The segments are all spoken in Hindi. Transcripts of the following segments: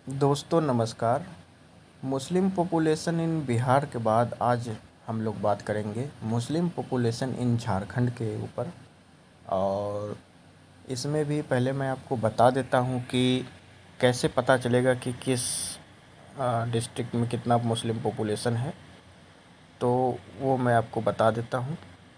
दोस्तों नमस्कार। मुस्लिम पॉपुलेशन इन बिहार के बाद आज हम लोग बात करेंगे मुस्लिम पॉपुलेशन इन झारखंड के ऊपर। और इसमें भी पहले मैं आपको बता देता हूँ कि कैसे पता चलेगा कि किस डिस्ट्रिक्ट में कितना मुस्लिम पॉपुलेशन है, तो वो मैं आपको बता देता हूँ।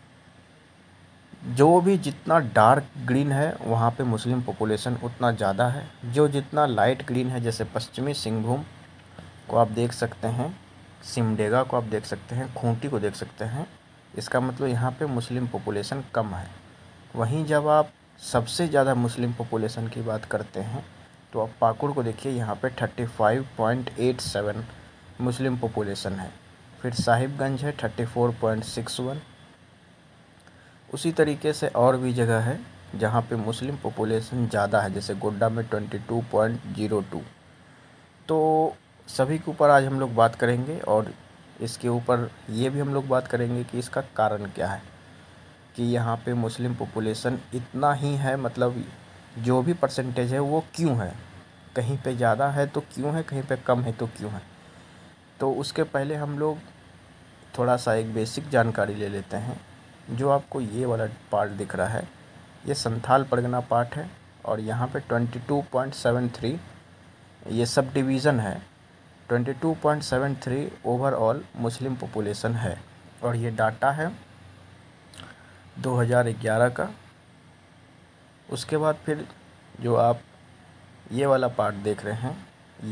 जो भी जितना डार्क ग्रीन है वहाँ पे मुस्लिम पॉपुलेशन उतना ज़्यादा है। जो जितना लाइट ग्रीन है, जैसे पश्चिमी सिंहभूम को आप देख सकते हैं, सिमडेगा को आप देख सकते हैं, खूंटी को देख सकते हैं, इसका मतलब यहाँ पे मुस्लिम पॉपुलेशन कम है। वहीं जब आप सबसे ज़्यादा मुस्लिम पॉपुलेशन की बात करते हैं तो आप पाकुड़ को देखिए, यहाँ पे 35.87 मुस्लिम पॉपुलेशन है। फिर साहिबगंज है 34.61। उसी तरीके से और भी जगह है जहाँ पे मुस्लिम पॉपुलेशन ज़्यादा है, जैसे गोड्डा में 22.02। तो सभी के ऊपर आज हम लोग बात करेंगे और इसके ऊपर ये भी हम लोग बात करेंगे कि इसका कारण क्या है कि यहाँ पे मुस्लिम पॉपुलेशन इतना ही है। मतलब जो भी परसेंटेज है वो क्यों है, कहीं पे ज़्यादा है तो क्यों है, कहीं पे कम है तो क्यों है। तो उसके पहले हम लोग थोड़ा सा एक बेसिक जानकारी ले लेते हैं। जो आपको ये वाला पार्ट दिख रहा है, ये संथाल परगना पार्ट है और यहाँ पे 22.73 ये सब डिवीज़न है। 22.73 ओवरऑल मुस्लिम पॉपुलेशन है और ये डाटा है 2011 का। उसके बाद फिर जो आप ये वाला पार्ट देख रहे हैं,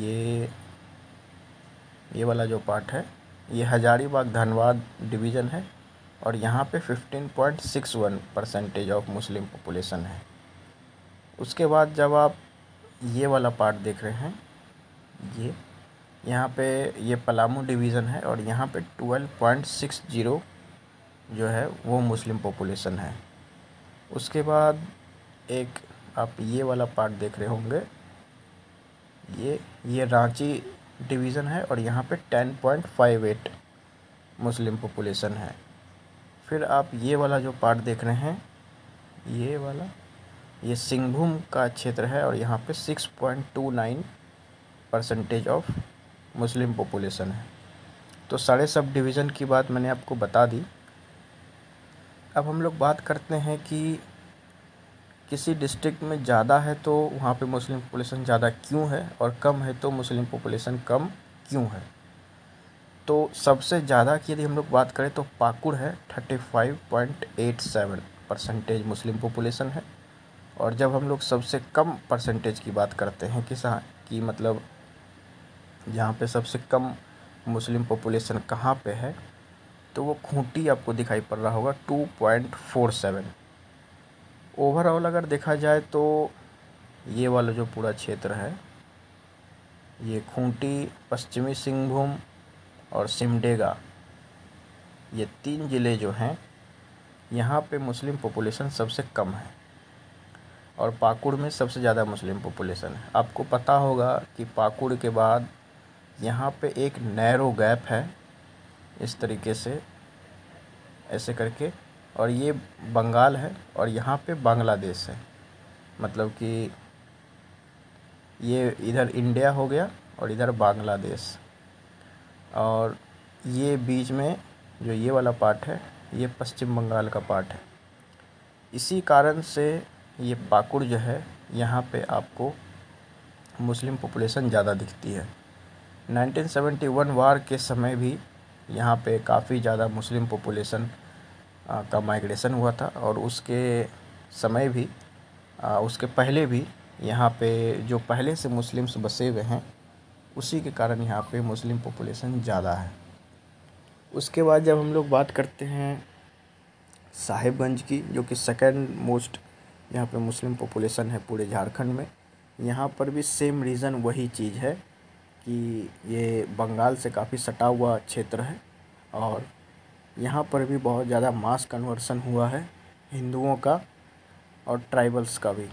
ये वाला जो पार्ट है, ये हजारीबाग धनबाद डिवीज़न है और यहाँ पे 15.61% ऑफ मुस्लिम पॉपुलेशन है। उसके बाद जब आप ये वाला पार्ट देख रहे हैं, यहाँ पे ये पलामू डिवीज़न है और यहाँ पे 12.60 जो है वो मुस्लिम पॉपुलेशन है। उसके बाद एक आप ये वाला पार्ट देख रहे होंगे, ये रांची डिवीज़न है और यहाँ पे 10.58 मुस्लिम पॉपुलेशन है। फिर आप ये वाला जो पार्ट देख रहे हैं, ये वाला, ये सिंहभूम का क्षेत्र है और यहाँ पे 6.29% ऑफ मुस्लिम पॉपुलेशन है। तो सारे सब डिवीज़न की बात मैंने आपको बता दी। अब हम लोग बात करते हैं कि किसी डिस्ट्रिक्ट में ज़्यादा है तो वहाँ पे मुस्लिम पॉपुलेशन ज़्यादा क्यों है और कम है तो मुस्लिम पॉपुलेशन कम क्यों है। तो सबसे ज़्यादा की यदि हम लोग बात करें तो पाकुड़ है, 35.87% मुस्लिम पॉपुलेशन है। और जब हम लोग सबसे कम परसेंटेज की बात करते हैं कि मतलब जहाँ पे सबसे कम मुस्लिम पॉपुलेशन कहाँ पे है, तो वो खूंटी आपको दिखाई पड़ रहा होगा, 2.47। ओवरऑल अगर देखा जाए तो ये वाला जो पूरा क्षेत्र है, ये खूंटी, पश्चिमी सिंहभूम और सिमडेगा, ये 3 ज़िले जो हैं यहाँ पे मुस्लिम पॉपुलेशन सबसे कम है और पाकुड़ में सबसे ज़्यादा मुस्लिम पॉपुलेशन है। आपको पता होगा कि पाकुड़ के बाद यहाँ पे एक नैरो गैप है, इस तरीके से ऐसे करके, और ये बंगाल है और यहाँ पे बांग्लादेश है। मतलब कि ये इधर इंडिया हो गया और इधर बांग्लादेश, और ये बीच में जो ये वाला पार्ट है, ये पश्चिम बंगाल का पार्ट है। इसी कारण से ये पाकुड़ जो है, यहाँ पे आपको मुस्लिम पॉपुलेशन ज़्यादा दिखती है। 1971 वार के समय भी यहाँ पे काफ़ी ज़्यादा मुस्लिम पॉपुलेशन का माइग्रेशन हुआ था और उसके समय भी उसके पहले भी यहाँ पे जो पहले से मुस्लिम्स बसे हुए हैं, उसी के कारण यहाँ पे मुस्लिम पॉपुलेशन ज़्यादा है। उसके बाद जब हम लोग बात करते हैं साहिबगंज की, जो कि सेकंड मोस्ट यहाँ पे मुस्लिम पॉपुलेशन है पूरे झारखंड में, यहाँ पर भी सेम रीज़न वही चीज़ है कि ये बंगाल से काफ़ी सटा हुआ क्षेत्र है और यहाँ पर भी बहुत ज़्यादा मास कन्वर्सन हुआ है हिंदुओं का और ट्राइबल्स का भी।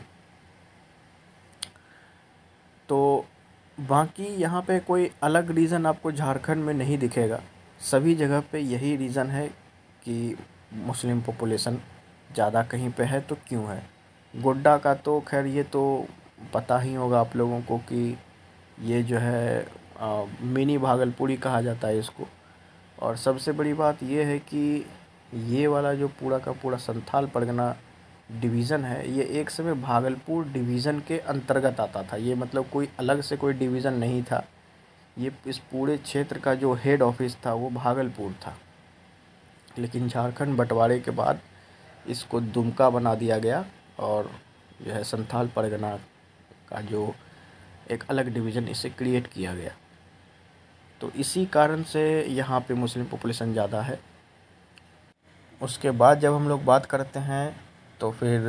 तो बाकी यहाँ पे कोई अलग रीज़न आपको झारखंड में नहीं दिखेगा, सभी जगह पे यही रीज़न है कि मुस्लिम पॉपुलेशन ज़्यादा कहीं पे है तो क्यों है। गोड्डा का तो खैर ये तो पता ही होगा आप लोगों को कि ये जो है मिनी भागलपुर ही कहा जाता है इसको। और सबसे बड़ी बात ये है कि ये वाला जो पूरा का पूरा संथाल परगना डिवीज़न है, ये एक समय भागलपुर डिवीज़न के अंतर्गत आता था। ये मतलब कोई अलग से कोई डिवीज़न नहीं था। ये इस पूरे क्षेत्र का जो हेड ऑफिस था वो भागलपुर था। लेकिन झारखंड बंटवारे के बाद इसको दुमका बना दिया गया और जो है संथाल परगना का जो एक अलग डिवीज़न इसे क्रिएट किया गया। तो इसी कारण से यहाँ पे मुस्लिम पॉपुलेशन ज़्यादा है। उसके बाद जब हम लोग बात करते हैं तो फिर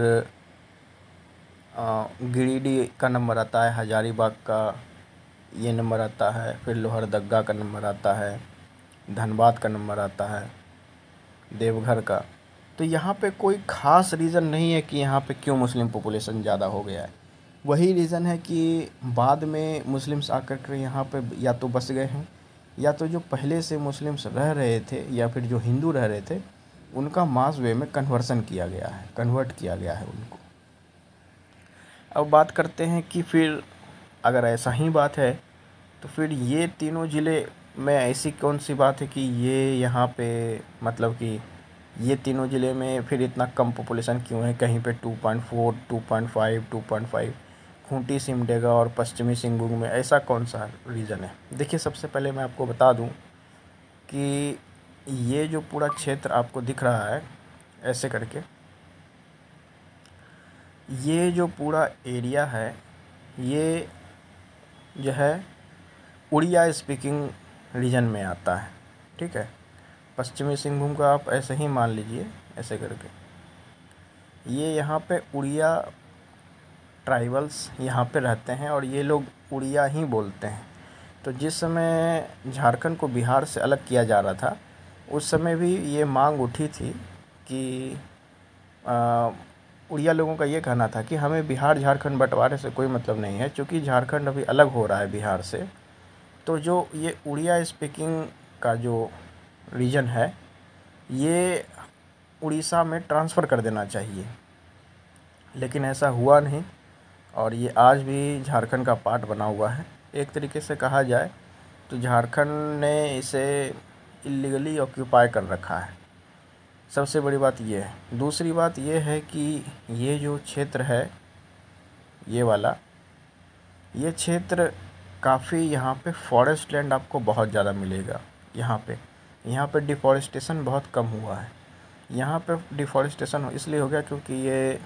गिरिडीह का नंबर आता है, हजारीबाग का ये नंबर आता है, फिर लोहरदग्गा का नंबर आता है, धनबाद का नंबर आता है, देवघर का। तो यहाँ पे कोई ख़ास रीज़न नहीं है कि यहाँ पे क्यों मुस्लिम पॉपुलेशन ज़्यादा हो गया है। वही रीज़न है कि बाद में मुस्लिम्स आकर के यहाँ पे या तो बस गए हैं, या तो जो पहले से मुस्लिम्स रह रहे थे या फिर जो हिंदू रह रहे थे उनका मास वे में कन्वर्ट किया गया है उनको। अब बात करते हैं कि फिर अगर ऐसा ही बात है तो फिर ये तीनों ज़िले में ऐसी कौन सी बात है कि ये यहाँ पे मतलब कि ये तीनों ज़िले में फिर इतना कम पॉपुलेशन क्यों है। कहीं पे 2.4, 2.5, 2.5, खूंटी, सिमडेगा और पश्चिमी सिंहभूम में ऐसा कौन सा रीज़न है। देखिए, सबसे पहले मैं आपको बता दूं कि ये जो पूरा क्षेत्र आपको दिख रहा है ऐसे करके, ये जो पूरा एरिया है ये जो है उड़िया स्पीकिंग रीजन में आता है। ठीक है, पश्चिमी सिंहभूम का आप ऐसे ही मान लीजिए ऐसे करके। ये यहाँ पे उड़िया ट्राइबल्स यहाँ पे रहते हैं और ये लोग उड़िया ही बोलते हैं। तो जिस समय झारखंड को बिहार से अलग किया जा रहा था उस समय भी ये मांग उठी थी कि उड़िया लोगों का ये कहना था कि हमें बिहार झारखंड बंटवारे से कोई मतलब नहीं है, क्योंकि झारखंड अभी अलग हो रहा है बिहार से। तो जो ये उड़िया स्पीकिंग का जो रीजन है ये उड़ीसा में ट्रांसफ़र कर देना चाहिए, लेकिन ऐसा हुआ नहीं और ये आज भी झारखंड का पार्ट बना हुआ है। एक तरीके से कहा जाए तो झारखंड ने इसे इलीगली ऑक्यूपाई कर रखा है। सबसे बड़ी बात ये है। दूसरी बात ये है कि ये जो क्षेत्र है ये वाला, ये क्षेत्र काफ़ी यहाँ पे फॉरेस्ट लैंड आपको बहुत ज़्यादा मिलेगा। यहाँ पे डिफ़ॉरेस्टेशन बहुत कम हुआ है। यहाँ पे डिफ़ॉरेस्टेशन इसलिए हो गया क्योंकि ये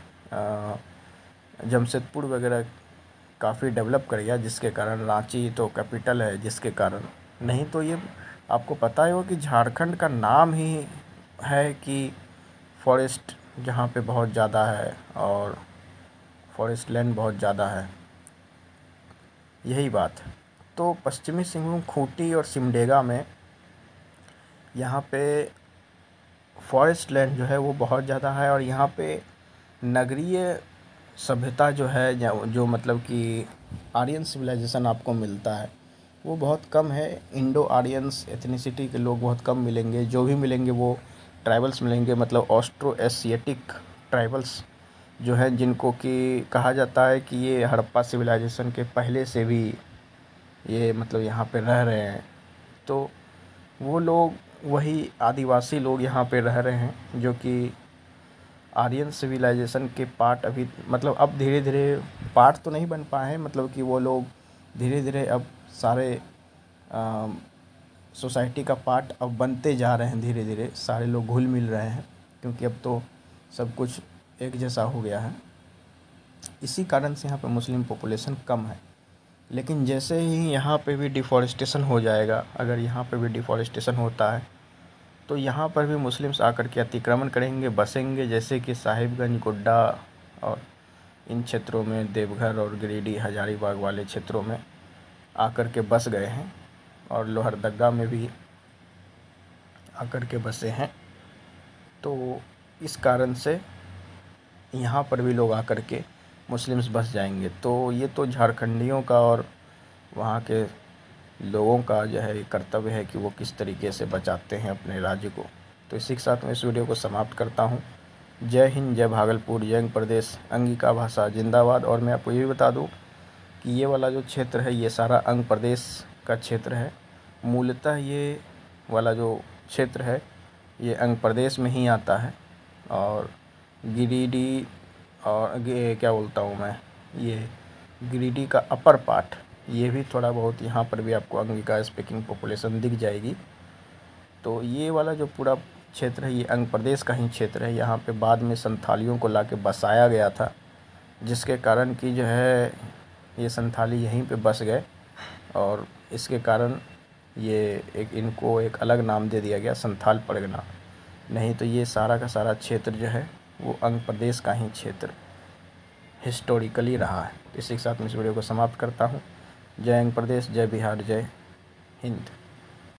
जमशेदपुर वगैरह काफ़ी डेवलप कर गया, जिसके कारण रांची तो कैपिटल है जिसके कारण। नहीं तो ये आपको पता ही हो कि झारखंड का नाम ही है कि फॉरेस्ट जहाँ पे बहुत ज़्यादा है और फॉरेस्ट लैंड बहुत ज़्यादा है, यही बात है। तो पश्चिमी सिंहभूम, खूंटी और सिमडेगा में यहाँ पे फॉरेस्ट लैंड जो है वो बहुत ज़्यादा है और यहाँ पे नगरीय सभ्यता जो है जो मतलब कि आर्यन सिविलाइजेशन आपको मिलता है वो बहुत कम है। इंडो आर्यंस एथनिसिटी के लोग बहुत कम मिलेंगे, जो भी मिलेंगे वो ट्राइबल्स मिलेंगे, मतलब ऑस्ट्रो एशियाटिक ट्राइबल्स जो है, जिनको कि कहा जाता है कि ये हड़प्पा सिविलाइजेशन के पहले से भी ये मतलब यहाँ पे रह रहे हैं। तो वो लोग वही आदिवासी लोग यहाँ पे रह रहे हैं जो कि आर्यन सिविलाइजेशन के पार्ट अभी मतलब अब धीरे धीरे पार्ट तो नहीं बन पाए हैं, मतलब कि वो लोग धीरे धीरे अब सारे सोसाइटी का पार्ट अब बनते जा रहे हैं। धीरे धीरे सारे लोग घुल मिल रहे हैं क्योंकि अब तो सब कुछ एक जैसा हो गया है। इसी कारण से यहाँ पे मुस्लिम पॉपुलेशन कम है। लेकिन जैसे ही यहाँ पे भी डिफ़ॉरेस्टेशन हो जाएगा, अगर यहाँ पे भी डिफ़ॉरेस्टेशन होता है तो यहाँ पर भी मुस्लिम्स आकर के अतिक्रमण करेंगे, बसेंगे, जैसे कि साहिबगंज, गोड्डा और इन क्षेत्रों में, देवघर और गिरिडीह, हजारीबाग वाले क्षेत्रों में आकर के बस गए हैं और लोहरदग्गा में भी आकर के बसे हैं। तो इस कारण से यहाँ पर भी लोग आकर के मुस्लिम्स बस जाएंगे। तो ये तो झारखंडियों का और वहाँ के लोगों का जो है कर्तव्य है कि वो किस तरीके से बचाते हैं अपने राज्य को। तो इसी के साथ मैं इस वीडियो को समाप्त करता हूँ। जय हिंद, जय भागलपुर, जय प्रदेश, अंगिका भाषा जिंदाबाद। और मैं आपको ये भी बता दूँ कि ये वाला जो क्षेत्र है ये सारा अंग प्रदेश का क्षेत्र है। मूलतः ये वाला जो क्षेत्र है ये अंग प्रदेश में ही आता है। और गिरिडीह और क्या बोलता हूँ मैं, ये गिरिडीह का अपर पार्ट, ये भी थोड़ा बहुत यहाँ पर भी आपको अंगिका स्पीकिंग पॉपुलेशन दिख जाएगी। तो ये वाला जो पूरा क्षेत्र है ये अंग प्रदेश का ही क्षेत्र है। यहाँ पे बाद में संथालियों को लाके बसाया गया था, जिसके कारण कि जो है ये संथाली यहीं पे बस गए और इसके कारण ये इनको एक अलग नाम दे दिया गया, संथाल परगना। नहीं तो ये सारा का सारा क्षेत्र जो है वो अंग प्रदेश का ही क्षेत्र हिस्टोरिकली रहा है। इसी के साथ मैं इस वीडियो को समाप्त करता हूँ। जय अंग प्रदेश, जय बिहार, जय हिंद।